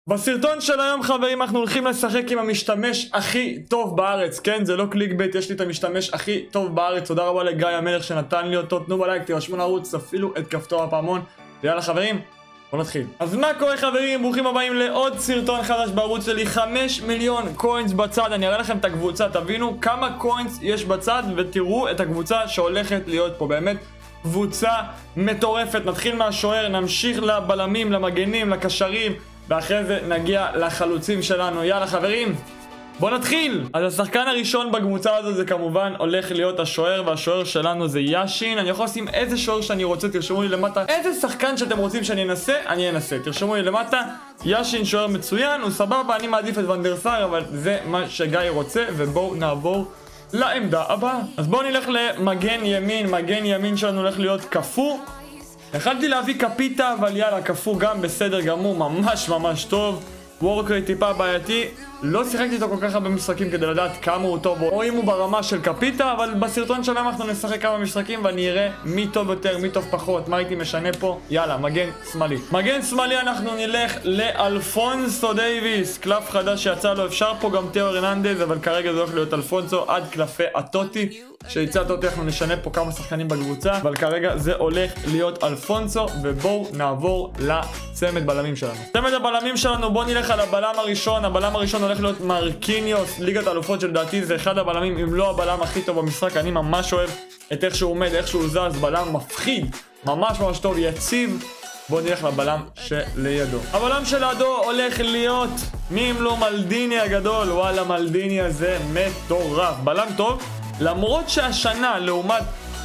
בסרטון של היום חברים אנחנו הולכים לשחק עם המשתמש הכי טוב בארץ. כן, זה לא קליק בית, יש לי את המשתמש הכי טוב בארץ. תודה רבה לגיא המלך שנתן לי אותו. תנו בלייק, תירשמו לערוץ, תפעילו את כפתור הפעמון. ויאללה חברים, בואו נתחיל. אז מה קורה חברים? ברוכים הבאים לעוד סרטון חדש בערוץ שלי. 5 מיליון קוינס בצד. אני אראה לכם את הקבוצה, תבינו כמה קוינס יש בצד ותראו את הקבוצה שהולכת להיות פה. באמת קבוצה מטורפת. נתחיל מהשוער, נמשיך לבלמים, למגנים, לקשרים, ואחרי זה נגיע לחלוצים שלנו. יאללה חברים, בוא נתחיל. אז השחקן הראשון בקבוצה הזאת זה כמובן הולך להיות השוער, והשוער שלנו זה יאשין. אני יכול לשים איזה שוער שאני רוצה, תרשמו לי למטה איזה שחקן שאתם רוצים שאני אנסה, אני אנסה. תרשמו לי למטה, יאשין שוער מצוין, הוא סבבה, אני מעדיף את ונדרסאר, אבל זה מה שגיא רוצה. ובואו נעבור לעמדה הבאה. אז בואו נלך למגן ימין. מגן ימין שלנו הולך להיות קפוא. יכלתי להביא קפיטה, אבל יאללה, קפוא גם בסדר גמור, ממש טוב. וורקרי טיפה בעייתי, לא שיחקתי איתו כל כך הרבה משחקים כדי לדעת כמה הוא טוב או אם הוא ברמה של קפיטה, אבל בסרטון שלנו אנחנו נשחק כמה משחקים ואני אראה מי טוב יותר, מי טוב פחות, מה הייתי משנה פה. יאללה, מגן שמאלי. מגן שמאלי אנחנו נלך לאלפונסו דייביס, קלף חדש שיצא לו. אפשר פה גם תיאו הרננדז, אבל כרגע זה הולך להיות אלפונסו עד קלפי הטוטי. שיצא הטוטי אנחנו נשנה פה כמה שחקנים בקבוצה, אבל כרגע זה הולך להיות אלפונסו. ובואו נעבור לצמד בלמים שלנו. צמד הבלמים שלנו, בואו נלך על הבלם הראשון. הבלם הראשון הולך להיות מרקיניוס, ליגת האלופות שלדעתי זה אחד הבלמים, אם לא הבלם הכי טוב במשחק. אני ממש אוהב את איך שהוא עומד, איך שהוא זז, בלם מפחיד, ממש טוב, יציב. בואו נלך לבלם שלידו. הבלם שלידו הולך להיות מי אם לא מלדיני הגדול. וואלה, מלדיני הזה מטורף, בלם טוב, למרות שהשנה לעומת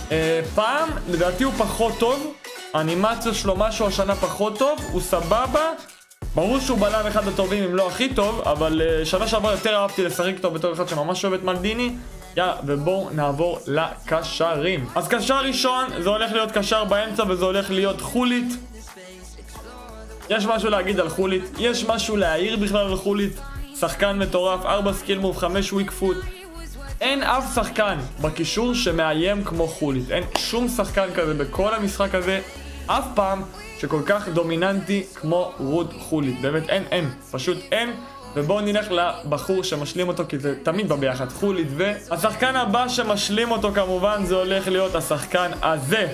פעם לדעתי הוא פחות טוב. האנימציה שלו משהו השנה פחות טוב, הוא סבבה. ברור שהוא בלם אחד הטובים אם לא הכי טוב, אבל שנה שעבר יותר אהבתי לשחק טוב בתור אחד שממש אוהב את מלדיני. יאללה, ובואו נעבור לקשרים. אז קשר ראשון זה הולך להיות קשר באמצע, וזה הולך להיות חולית. יש משהו להגיד על חולית, יש משהו להעיר בכלל על חולית. שחקן מטורף, 4 סקיל מוב, 5 וויק פוט. אין אף שחקן בקישור שמאיים כמו חולית. אין שום שחקן כזה בכל המשחק הזה אף פעם שכל כך דומיננטי כמו רוד חולית. באמת אין, פשוט אין. ובואו נלך לבחור שמשלים אותו, כי זה תמיד בא ביחד, חולית. והשחקן הבא שמשלים אותו כמובן זה הולך להיות השחקן הזה.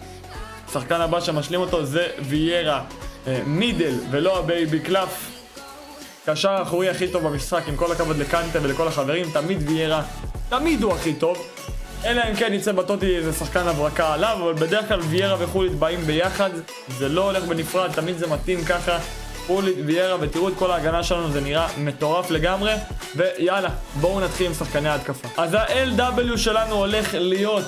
השחקן הבא שמשלים אותו זה ויירה, מידל ולא הבייבי קלף. קשר האחורי הכי טוב במשחק, עם כל הכבוד לקנטה ולכל החברים. תמיד ויירה, תמיד הוא הכי טוב, אלא אם כן יצא בטוטי איזה שחקן הברקה עליו, אבל בדרך כלל ויירה וחולית באים ביחד, זה לא הולך בנפרד, תמיד זה מתאים ככה, חולית ויירה. ותראו את כל ההגנה שלנו, זה נראה מטורף לגמרי. ויאללה, בואו נתחיל עם שחקני ההתקפה. אז ה-LW שלנו הולך להיות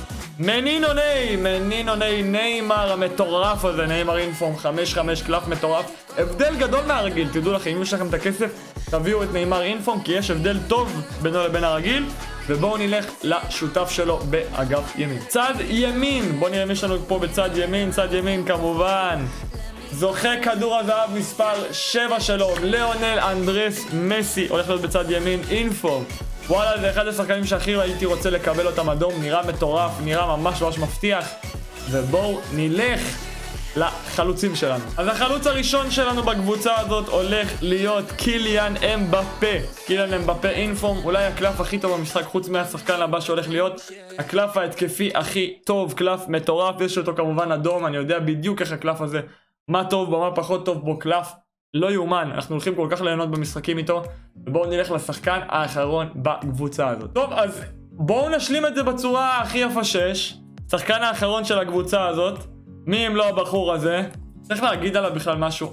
מנינו ניי, ניימר המטורף הזה, ניימר אינפורם 5-5 קלף מטורף. הבדל גדול מהרגיל, תדעו לכם, אם יש לכם את הכסף תביאו את ניימר אינפורם, כי יש הבדל טוב בינו לבין הרגיל. ובואו נלך לשותף שלו באגף ימין. צד ימין, בואו נראה אם יש לנו פה בצד ימין. צד ימין כמובן זוכה כדור הזהב מספר 7 שלו, ליאונל אנדרס מסי, הולך להיות בצד ימין. אינפורם, וואלה, זה אחד השחקנים שהכי הייתי רוצה לקבל אותם אדום, נראה מטורף, נראה ממש מבטיח. ובואו נלך לחלוצים שלנו. אז החלוץ הראשון שלנו בקבוצה הזאת הולך להיות קיליאן אמבפה. קיליאן אמבפה אינפורם, אולי הקלף הכי טוב במשחק חוץ מהשחקן הבא שהולך להיות הקלף ההתקפי הכי טוב, קלף מטורף. יש אותו כמובן אדום, אני יודע בדיוק איך הקלף הזה, מה טוב בו, מה פחות טוב בו. קלף לא יאומן, אנחנו הולכים כל כך ליהנות במשחקים איתו. ובואו נלך לשחקן האחרון בקבוצה הזאת. טוב, אז בואו נשלים את זה בצורה הכי יפה שיש. שחקן האחרון של הקבוצה הזאת, מי אם לא הבחור הזה, צריך להגיד עליו בכלל משהו,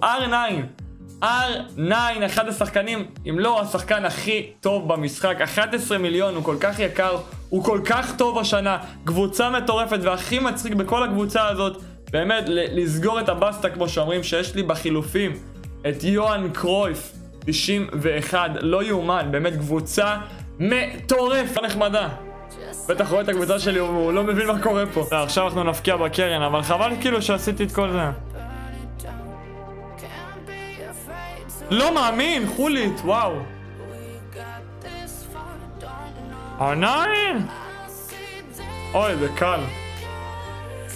R9, אחד השחקנים, אם לא השחקן הכי טוב במשחק. 11 מיליון, הוא כל כך יקר, הוא כל כך טוב השנה, קבוצה מטורפת, והכי מצחיק בכל הקבוצה הזאת, באמת לסגור את הבסטה כמו שאומרים, שיש לי בחילופים את יוהאן קרויף 91, לא יאומן, באמת קבוצה מטורפת, נחמדה. בטח רואה את הקבוצה שלי, הוא לא מבין מה קורה פה. עכשיו אנחנו נפקיע בקרן, אבל חבל כאילו שעשיתי את כל זה. לא מאמין, חולית, וואו. R9? אוי, זה קל.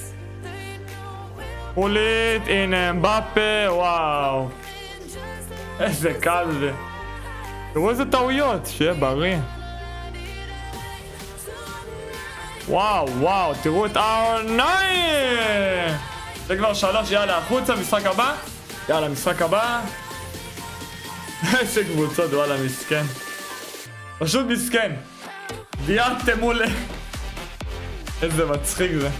חולית, הנה אמבפה, וואו. איזה קל זה. תראו איזה טעויות, שיהיה בריא. וואו, וואו, תראו את R9! זה כבר 3, יאללה, החוצה, משחק הבא. יאללה, משחק הבא. איזה קבוצות, וואלה, מסכן. פשוט מסכן. דיירתם מול... איזה מצחיק זה.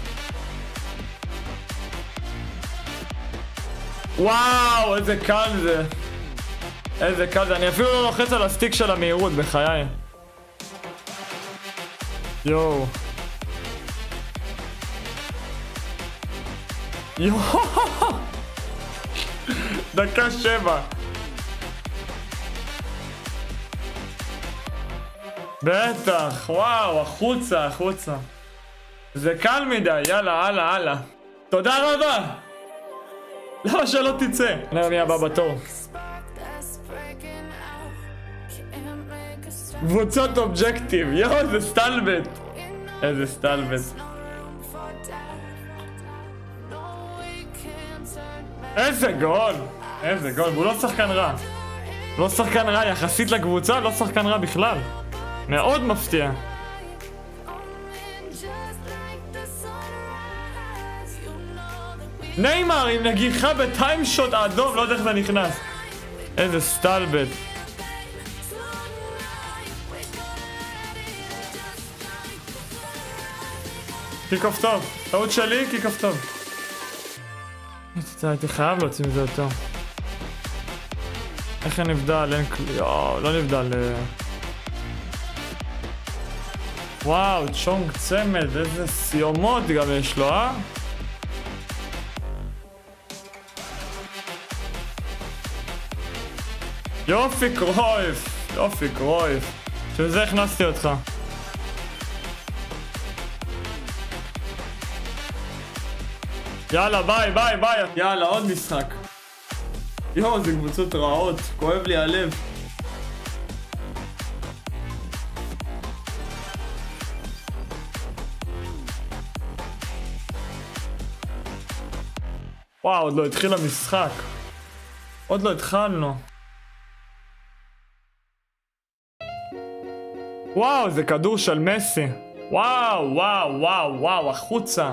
וואו, איזה קל זה. איזה קל זה. אני אפילו לא לוחץ על הסטיק של המהירות, בחיי. יואו. יואו. דקה 7. בטח, וואו, החוצה, החוצה. זה קל מדי, יאללה, הלאה, הלאה. תודה רבה. למה שלא תצא? נראה מי הבא בתור. קבוצות אובג'קטיב, יואו, איזה סטלבט. איזה סטלבט. איזה גול. איזה גול, והוא לא שחקן רע. לא שחקן רע, יחסית לקבוצה, לא שחקן רע בכלל. מאוד מפתיע. ניימר עם נגיחה בטיימשוט האדום, לא יודע איך זה נכנס. איזה סטלבט. קיקוף טוב, טעות שלי, קיקוף טוב. הייתי חייב להוציא מזה יותר. איך נבדל? אין כלי... יואו, לא נבדל. וואו, צ'ונג צמד, איזה סיומות גם יש לו, אה? יופי קרויף, יופי קרויף. בשביל זה הכנסתי אותך. יאללה, ביי, ביי, ביי. יאללה, עוד משחק. יואו, זה קבוצות רעות, כואב לי הלב. וואו, עוד לא התחיל המשחק. עוד לא התחלנו. וואו, זה כדור של מסי. וואו, וואו, וואו, וואו, החוצה.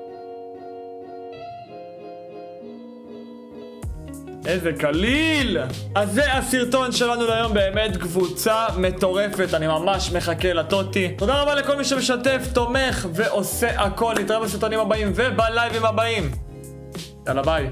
איזה קליל. אז זה הסרטון שלנו להיום, באמת קבוצה מטורפת, אני ממש מחכה לטוטי. תודה רבה לכל מי שמשתף, תומך ועושה הכל. נתראה בסרטונים הבאים ובלייבים הבאים. יאללה ביי.